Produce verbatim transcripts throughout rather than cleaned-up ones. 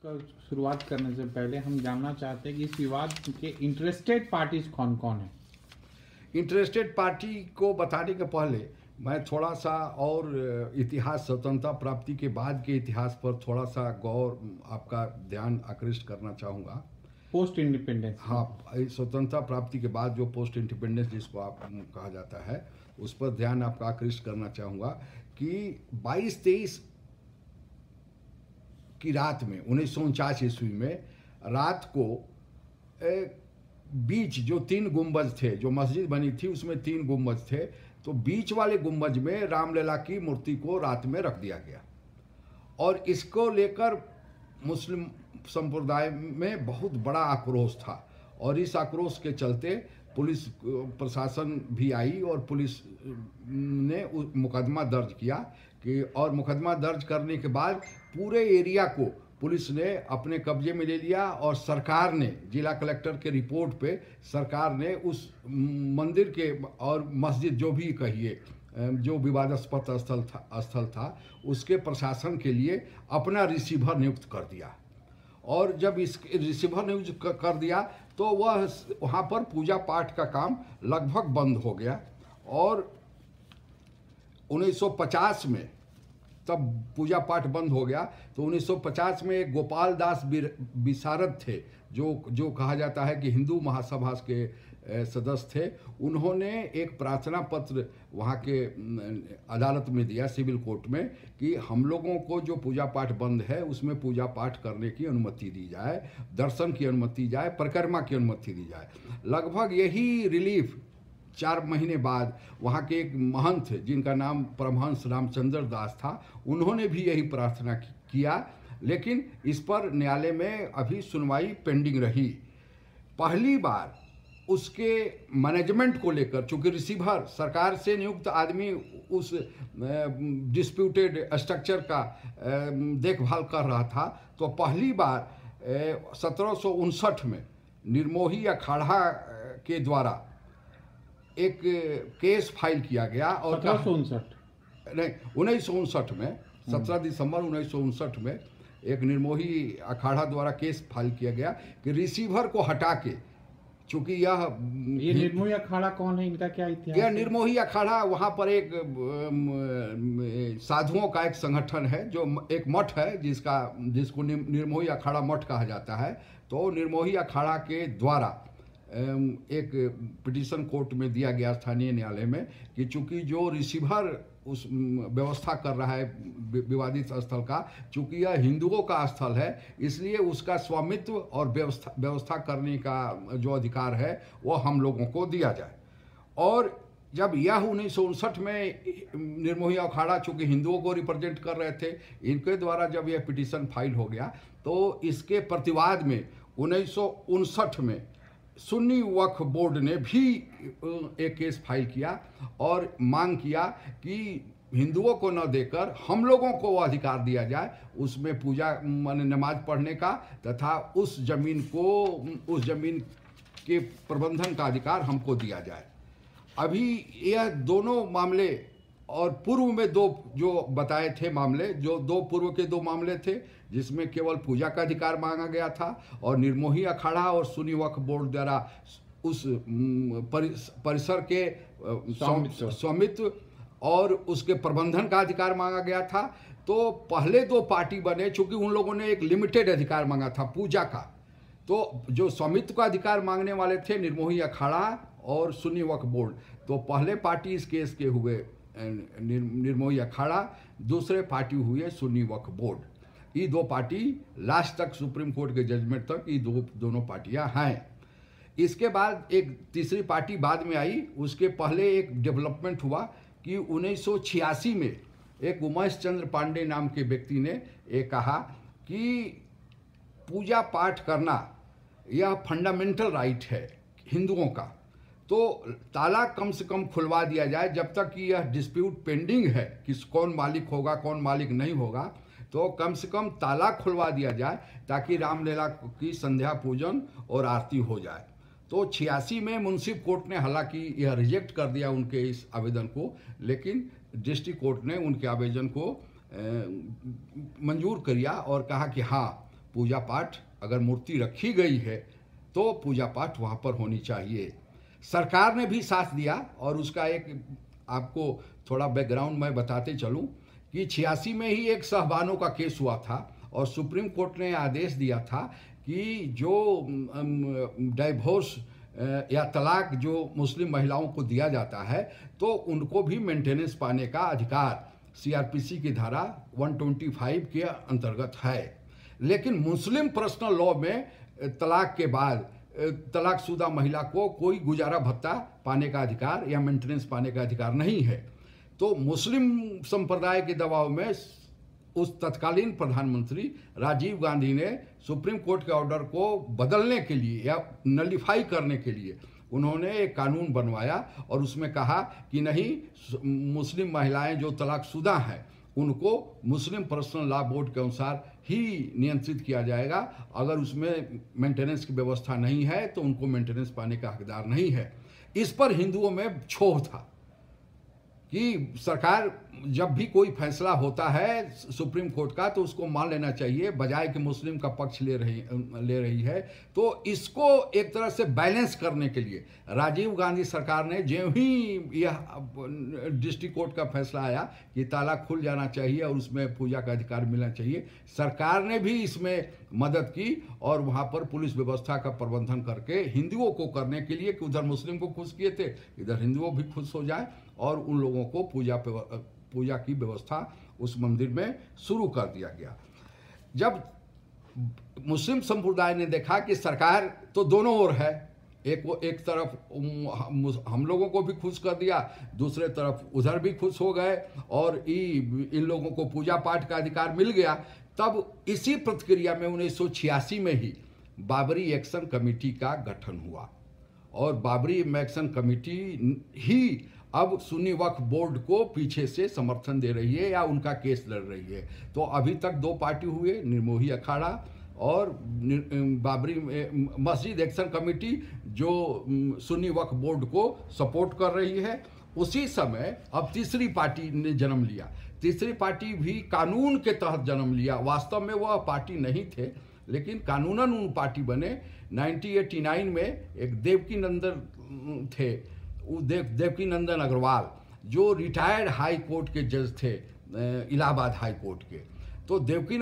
का शुरुआत करने से पहले हम जानना चाहते हैं कि इस विवाद के इंटरेस्टेड पार्टीज कौन कौन है। इंटरेस्टेड पार्टी को बताने के पहले मैं थोड़ा सा और इतिहास, स्वतंत्रता प्राप्ति के बाद के इतिहास पर थोड़ा सा गौर आपका ध्यान आकृष्ट करना चाहूँगा। पोस्ट इंडिपेंडेंस, हाँ, स्वतंत्रता प्राप्ति के बाद जो पोस्ट इंडिपेंडेंस जिसको आप कहा जाता है, उस पर ध्यान आपका आकृष्ट करना चाहूँगा कि बाईस तेईस की रात में उन्नीस सौ उनचास ईस्वी में रात को ए, बीच जो तीन गुंबज थे, जो मस्जिद बनी थी उसमें तीन गुंबज थे, तो बीच वाले गुंबज में रामलला की मूर्ति को रात में रख दिया गया और इसको लेकर मुस्लिम संप्रदाय में बहुत बड़ा आक्रोश था और इस आक्रोश के चलते पुलिस प्रशासन भी आई और पुलिस ने मुकदमा दर्ज किया कि और मुकदमा दर्ज करने के बाद पूरे एरिया को पुलिस ने अपने कब्जे में ले लिया और सरकार ने, जिला कलेक्टर के रिपोर्ट पे सरकार ने उस मंदिर के और मस्जिद जो भी कहिए जो विवादास्पद स्थल था स्थल था उसके प्रशासन के लिए अपना रिसीवर नियुक्त कर दिया और जब इस रिसीवर नियुक्त कर दिया तो वह वहाँ पर पूजा पाठ का काम लगभग बंद हो गया और उन्नीस सौ पचास में तब पूजा पाठ बंद हो गया। तो उन्नीस सौ पचास में एक गोपाल दास विशारद थे जो जो कहा जाता है कि हिंदू महासभा के सदस्य थे। उन्होंने एक प्रार्थना पत्र वहाँ के अदालत में दिया, सिविल कोर्ट में, कि हम लोगों को जो पूजा पाठ बंद है उसमें पूजा पाठ करने की अनुमति दी जाए, दर्शन की अनुमति दी जाए, परिक्रमा की अनुमति दी जाए। लगभग यही रिलीफ चार महीने बाद वहाँ के एक महंत जिनका नाम परमहंस रामचंद्र दास था, उन्होंने भी यही प्रार्थना किया, लेकिन इस पर न्यायालय में अभी सुनवाई पेंडिंग रही। पहली बार उसके मैनेजमेंट को लेकर, चूँकि रिसीवर सरकार से नियुक्त आदमी उस डिस्प्यूटेड स्ट्रक्चर का देखभाल कर रहा था, तो पहली बार सत्रह सौ उनसठ में निर्मोही अखाड़ा के द्वारा एक केस फाइल किया गया और सत्रह सौ उनसठ नहीं उन्नीस सौ उनसठ में सत्रह दिसंबर उन्नीस सौ उनसठ में एक निर्मोही अखाड़ा द्वारा केस फाइल किया गया कि रिसीवर को हटा के, चूंकि यह ये निर्मोही अखाड़ा कौन है, इनका क्या इतिहास? यह निर्मोही अखाड़ा वहाँ पर एक साधुओं का एक संगठन है, जो एक मठ है जिसका जिसको निर्मोही अखाड़ा मठ कहा जाता है। तो निर्मोही अखाड़ा के द्वारा एक पिटीशन कोर्ट में दिया गया स्थानीय न्यायालय में कि चूंकि जो रिसीवर उस व्यवस्था कर रहा है विवादित स्थल का, चूंकि यह हिंदुओं का स्थल है, इसलिए उसका स्वामित्व और व्यवस्था व्यवस्था करने का जो अधिकार है वो हम लोगों को दिया जाए। और जब यह उन्नीस सौ उनसठ में निर्मोही अखाड़ा चूंकि हिंदुओं को रिप्रेजेंट कर रहे थे, इनके द्वारा जब यह पिटीशन फाइल हो गया तो इसके प्रतिवाद में उन्नीस सौ उनसठ में सुन्नी वक्फ बोर्ड ने भी एक केस फाइल किया और मांग किया कि हिंदुओं को न देकर हम लोगों को वो अधिकार दिया जाए, उसमें पूजा मान नमाज पढ़ने का तथा उस जमीन को उस जमीन के प्रबंधन का अधिकार हमको दिया जाए। अभी यह दोनों मामले और पूर्व में दो जो बताए थे मामले, जो दो पूर्व के दो मामले थे जिसमें केवल पूजा का अधिकार मांगा गया था और निर्मोही अखाड़ा और सुन्नी वक्फ बोर्ड द्वारा उस परिसर के स्वामित्व और उसके प्रबंधन का अधिकार मांगा गया था। तो पहले दो पार्टी बने, चूंकि उन लोगों ने एक लिमिटेड अधिकार मांगा था पूजा का, तो जो स्वामित्व का अधिकार मांगने वाले थे निर्मोही अखाड़ा और सुन्नी वक्फ बोर्ड, तो पहले पार्टी इस केस के हुए निर्मोही अखाड़ा, दूसरे पार्टी हुए सुन्नी वक्फ बोर्ड। ये दो पार्टी लास्ट तक सुप्रीम कोर्ट के जजमेंट तक ये दो दोनों पार्टियां हैं। इसके बाद एक तीसरी पार्टी बाद में आई। उसके पहले एक डेवलपमेंट हुआ कि उन्नीस सौ छियासी में एक उमेश चंद्र पांडे नाम के व्यक्ति ने एक कहा कि पूजा पाठ करना यह फंडामेंटल राइट है हिंदुओं का, तो ताला कम से कम खुलवा दिया जाए जब तक कि यह डिस्प्यूट पेंडिंग है कि कौन मालिक होगा कौन मालिक नहीं होगा, तो कम से कम ताला खुलवा दिया जाए ताकि रामलीला की संध्या पूजन और आरती हो जाए। तो छियासी में मुंसिफ कोर्ट ने हालांकि यह रिजेक्ट कर दिया उनके इस आवेदन को, लेकिन डिस्ट्रिक्ट कोर्ट ने उनके आवेदन को मंजूर किया और कहा कि हाँ पूजा पाठ अगर मूर्ति रखी गई है तो पूजा पाठ वहाँ पर होनी चाहिए। सरकार ने भी साथ दिया और उसका एक आपको थोड़ा बैकग्राउंड मैं बताते चलूँ कि छियासी में ही एक सहबानों का केस हुआ था और सुप्रीम कोर्ट ने आदेश दिया था कि जो डाइवोर्स या तलाक जो मुस्लिम महिलाओं को दिया जाता है तो उनको भी मेंटेनेंस पाने का अधिकार सीआरपीसी की धारा एक सौ पच्चीस के अंतर्गत है। लेकिन मुस्लिम पर्सनल लॉ में तलाक के बाद तलाकशुदा महिला को कोई गुजारा भत्ता पाने का अधिकार या मेंटेनेंस पाने का अधिकार नहीं है। तो मुस्लिम संप्रदाय के दबाव में उस तत्कालीन प्रधानमंत्री राजीव गांधी ने सुप्रीम कोर्ट के ऑर्डर को बदलने के लिए या नलिफाई करने के लिए उन्होंने एक कानून बनवाया और उसमें कहा कि नहीं, मुस्लिम महिलाएं जो तलाकशुदा हैं उनको मुस्लिम पर्सनल लॉ बोर्ड के अनुसार ही नियंत्रित किया जाएगा। अगर उसमें मेंटेनेंस की व्यवस्था नहीं है तो उनको मेंटेनेंस पाने का हकदार नहीं है। इस पर हिंदुओं में क्षोभ था कि सरकार जब भी कोई फैसला होता है सुप्रीम कोर्ट का तो उसको मान लेना चाहिए, बजाय कि मुस्लिम का पक्ष ले रही ले रही है। तो इसको एक तरह से बैलेंस करने के लिए राजीव गांधी सरकार ने जो ही यह डिस्ट्रिक्ट कोर्ट का फैसला आया कि ताला खुल जाना चाहिए और उसमें पूजा का अधिकार मिलना चाहिए, सरकार ने भी इसमें मदद की और वहाँ पर पुलिस व्यवस्था का प्रबंधन करके हिंदुओं को करने के लिए कि उधर मुस्लिम को खुश किए थे, इधर हिंदुओं भी खुश हो जाए और उन लोगों को पूजा पूजा की व्यवस्था उस मंदिर में शुरू कर दिया गया। जब मुस्लिम संप्रदाय ने देखा कि सरकार तो दोनों ओर है, एक वो एक तरफ हम लोगों को भी खुश कर दिया, दूसरे तरफ उधर भी खुश हो गए और इन लोगों को पूजा पाठ का अधिकार मिल गया, तब इसी प्रतिक्रिया में उन्नीस सौ छियासी में ही बाबरी एक्शन कमेटी का गठन हुआ और बाबरी एक्शन कमेटी ही अब सुन्नी वक्फ बोर्ड को पीछे से समर्थन दे रही है या उनका केस लड़ रही है। तो अभी तक दो पार्टी हुए, निर्मोही अखाड़ा और बाबरी मस्जिद एक्शन कमेटी जो सुन्नी वक्फ बोर्ड को सपोर्ट कर रही है। उसी समय अब तीसरी पार्टी ने जन्म लिया। तीसरी पार्टी भी कानून के तहत जन्म लिया। वास्तव में वह पार्टी नहीं थे लेकिन कानूनन उन पार्टी बने। उन्नीस सौ नवासी में एक देवकी नंदन थे, देव देवकी नंदन अग्रवाल जो रिटायर्ड हाई कोर्ट के जज थे, इलाहाबाद हाई कोर्ट के। तो देवकी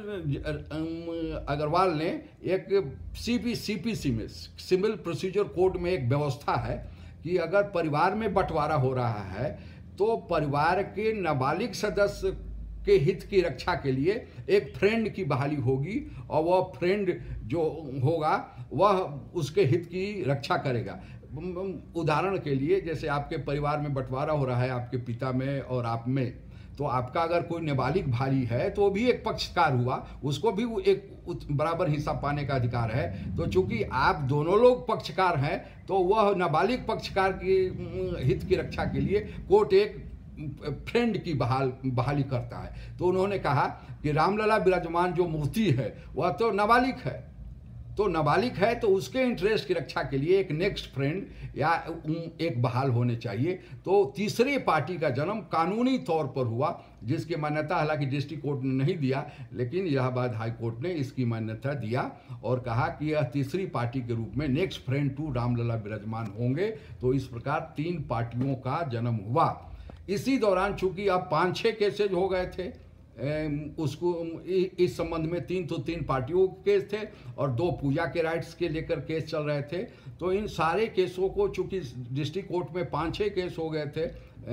नंदन अग्रवाल ने एक सीपी सीपीसी में सिविल प्रोसीजर कोड में एक व्यवस्था है कि अगर परिवार में बंटवारा हो रहा है तो परिवार के नाबालिग सदस्य के हित की रक्षा के लिए एक फ्रेंड की बहाली होगी और वह फ्रेंड जो होगा वह उसके हित की रक्षा करेगा। उदाहरण के लिए जैसे आपके परिवार में बंटवारा हो रहा है आपके पिता में और आप में, तो आपका अगर कोई नाबालिग भाई है तो वो भी एक पक्षकार हुआ, उसको भी एक बराबर हिस्सा पाने का अधिकार है। तो चूंकि आप दोनों लोग पक्षकार हैं तो वह नाबालिग पक्षकार की हित की रक्षा के लिए कोर्ट एक फ्रेंड की बहाल बहाली करता है। तो उन्होंने कहा कि रामलला विराजमान जो मूर्ति है वह तो नाबालिग है, तो नाबालिग है तो उसके इंटरेस्ट की रक्षा के लिए एक नेक्स्ट फ्रेंड या एक बहाल होने चाहिए। तो तीसरी पार्टी का जन्म कानूनी तौर पर हुआ जिसकी मान्यता हालांकि डिस्ट्रिक्ट कोर्ट ने नहीं दिया लेकिन इलाहाबाद हाई कोर्ट ने इसकी मान्यता दिया और कहा कि यह तीसरी पार्टी के रूप में नेक्स्ट फ्रेंड टू रामलला विराजमान होंगे। तो इस प्रकार तीन पार्टियों का जन्म हुआ। इसी दौरान चूंकि अब पाँच छः केसेज हो गए थे उसको इस संबंध में, तीन तो तीन पार्टियों के केस थे और दो पूजा के राइट्स के लेकर केस चल रहे थे। तो इन सारे केसों को चूंकि डिस्ट्रिक्ट कोर्ट में पाँच छः केस हो गए थे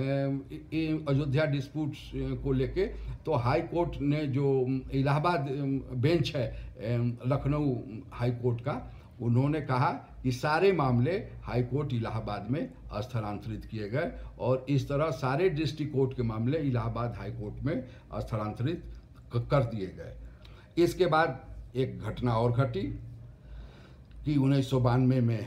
अयोध्या डिस्प्यूट्स को लेके, तो हाई कोर्ट ने जो इलाहाबाद बेंच है लखनऊ हाई कोर्ट का, उन्होंने कहा कि सारे मामले हाई कोर्ट इलाहाबाद में स्थानांतरित किए गए और इस तरह सारे डिस्ट्रिक्ट कोर्ट के मामले इलाहाबाद हाई कोर्ट में स्थानांतरित कर दिए गए। इसके बाद एक घटना और घटी कि उन्नीस सौ बानवे में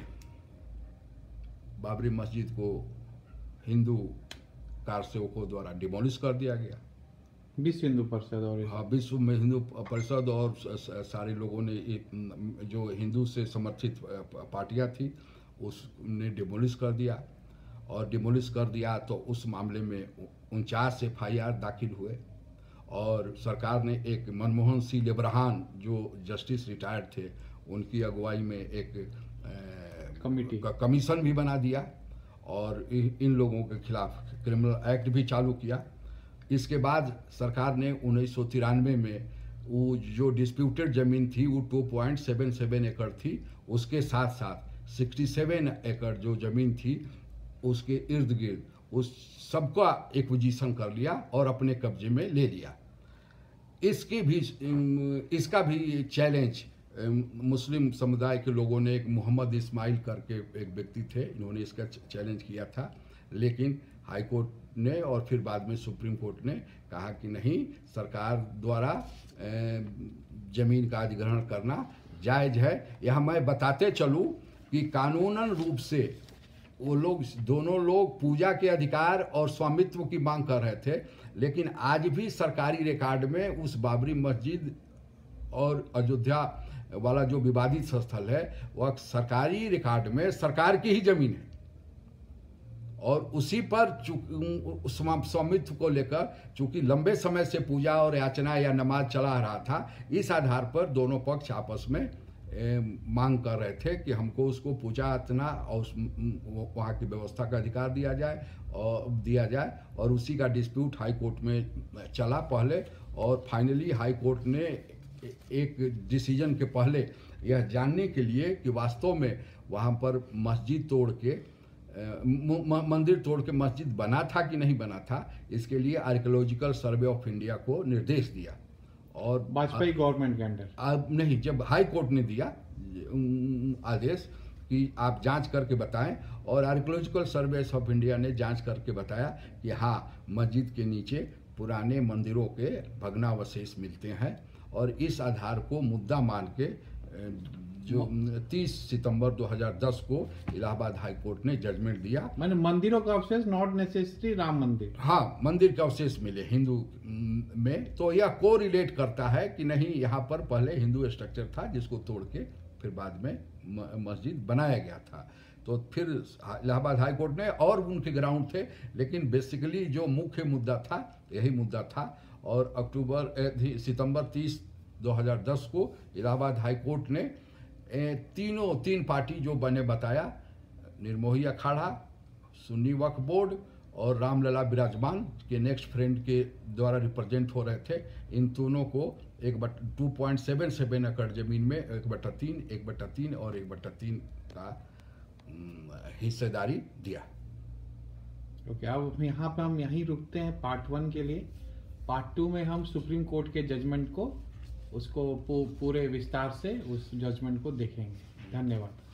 बाबरी मस्जिद को हिंदू कारसेवकों द्वारा डिमोलिश कर दिया गया। विश्व हिंदू परिषद और हाँ विश्व में हिंदू परिषद और सारे लोगों ने जो हिंदू से समर्थित पार्टियां थी उसने डिमोलिश कर दिया और डिमोलिश कर दिया। तो उस मामले में उनचास एफ आई आर दाखिल हुए और सरकार ने एक मनमोहन सिंह लेब्रहान जो जस्टिस रिटायर्ड थे उनकी अगुवाई में एक कमिटी कमीशन भी बना दिया और इन लोगों के खिलाफ क्रिमिनल एक्ट भी चालू किया। इसके बाद सरकार ने उन्नीस सौ तिरानवे में वो जो डिस्प्यूटेड ज़मीन थी वो टू पॉइंट सेवन सेवन एकड़ थी, उसके साथ साथ सड़सठ एकड़ जो ज़मीन थी उसके इर्द गिर्द उस सबका एक्विजिशन कर लिया और अपने कब्जे में ले लिया। इसकी भी इसका भी चैलेंज मुस्लिम समुदाय के लोगों ने, एक मोहम्मद इस्माइल करके एक व्यक्ति थे, इन्होंने इसका चैलेंज किया था, लेकिन हाई कोर्ट ने और फिर बाद में सुप्रीम कोर्ट ने कहा कि नहीं, सरकार द्वारा ज़मीन का अधिग्रहण करना जायज़ है। यह मैं बताते चलूँ कि कानूनन रूप से वो लोग दोनों लोग पूजा के अधिकार और स्वामित्व की मांग कर रहे थे, लेकिन आज भी सरकारी रिकॉर्ड में उस बाबरी मस्जिद और अयोध्या वाला जो विवादित स्थल है वह सरकारी रिकॉर्ड में सरकार की ही जमीन है और उसी पर स्वामित्व को लेकर चूंकि लंबे समय से पूजा और याचना या नमाज चला रहा था, इस आधार पर दोनों पक्ष आपस में ए, मांग कर रहे थे कि हमको उसको पूजा अर्चना और वहाँ की व्यवस्था का अधिकार दिया जाए और दिया जाए और उसी का डिस्प्यूट हाई कोर्ट में चला पहले, और फाइनली हाई कोर्ट ने एक डिसीजन के पहले यह जानने के लिए कि वास्तव में वहाँ पर मस्जिद तोड़ के मंदिर तोड़ के मस्जिद बना था कि नहीं बना था, इसके लिए आर्कियोलॉजिकल सर्वे ऑफ इंडिया को निर्देश दिया। और वाजपेयी गवर्नमेंट के अंडर अब नहीं, जब हाई कोर्ट ने दिया आदेश कि आप जांच करके बताएं, और आर्कियोलॉजिकल सर्वे ऑफ इंडिया ने जांच करके बताया कि हाँ, मस्जिद के नीचे पुराने मंदिरों के भग्नावशेष मिलते हैं, और इस आधार को मुद्दा मान के जो तीस सितंबर दो हज़ार दस को इलाहाबाद हाई कोर्ट ने जजमेंट दिया। मैंने मंदिरों का अवशेष, नॉट नेसेसरी राम मंदिर, हाँ, मंदिर के अवशेष मिले हिंदू में, तो यह को रिलेट करता है कि नहीं, यहाँ पर पहले हिंदू स्ट्रक्चर था जिसको तोड़ के फिर बाद में मस्जिद बनाया गया था। तो फिर इलाहाबाद हाई कोर्ट ने, और उनके ग्राउंड थे, लेकिन बेसिकली जो मुख्य मुद्दा था यही मुद्दा था। और अक्टूबर सितंबर तीस दो हज़ार दस को इलाहाबाद हाई कोर्ट ने तीनों तीन पार्टी जो बने बताया, निर्मोही अखाड़ा, सुन्नी वक्फ बोर्ड और रामलला विराजमान के नेक्स्ट फ्रेंड के द्वारा रिप्रेजेंट हो रहे थे, इन दोनों को एक बट टू पॉइंट सेवन सेवन एकड़ जमीन में एक बट्टा तीन एक बट्टा तीन और एक बट्टा तीन का हिस्सेदारी दिया। ओके, अब यहाँ पे हम यहीं रुकते हैं पार्ट वन के लिए। पार्ट टू में हम सुप्रीम कोर्ट के जजमेंट को, उसको पूरे विस्तार से उस जजमेंट को देखेंगे। धन्यवाद।